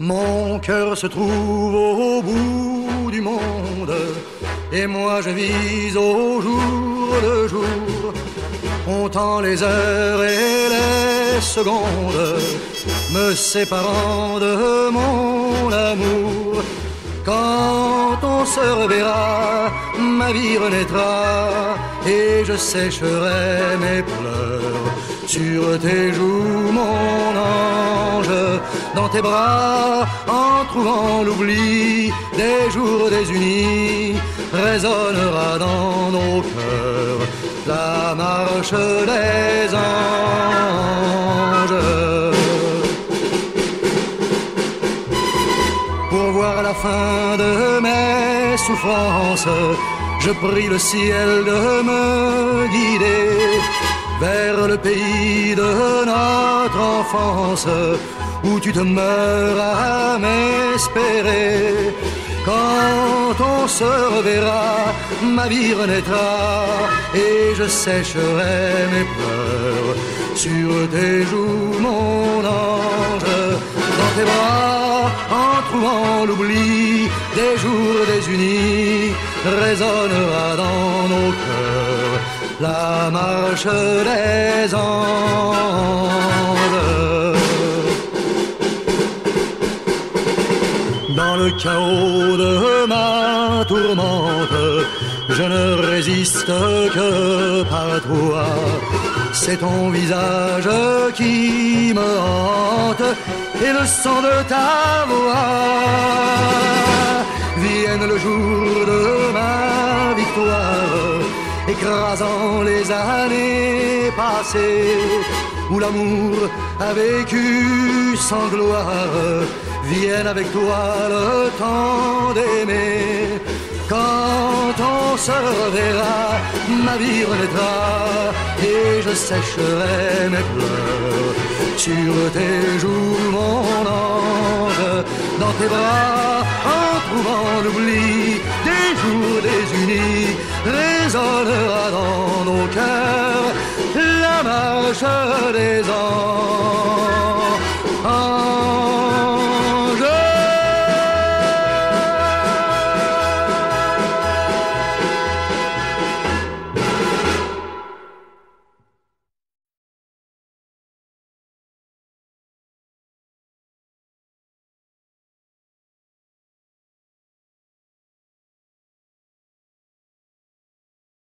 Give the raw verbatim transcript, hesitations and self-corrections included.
Mon cœur se trouve au bout du monde, et moi je vis au jour le jour, comptant les heures et les secondes, me séparant de mon amour. Quand on se reverra, ma vie renaîtra, et je sécherai mes pleurs sur tes joues, mon ange. Dans tes bras, en trouvant l'oubli des jours désunis, résonnera dans nos cœurs la marche des anges. Pour voir la fin de mes souffrances, je prie le ciel de me guider vers le pays de notre enfance, où tu te meurs à m'espérer. Quand on se reverra, ma vie renaîtra, et je sécherai mes pleurs sur tes joues, mon ange. Dans tes bras, en trouvant l'oubli des jours désunis, résonnera dans nos cœurs la marche des anges. Dans le chaos de ma tourmente, je ne résiste que par toi. C'est ton visage qui me hante et le son de ta voix. Vienne le jour de ma victoire, écrasant les années passées, où l'amour a vécu sans gloire. Vienne avec toi le temps d'aimer. Quand on se reverra, ma vie renaîtra, et je sécherai mes pleurs sur tes joues, mon ange. Dans tes bras, en trouvant l'oubli des jours désunis, résonnera dans nos cœurs la marche des anges.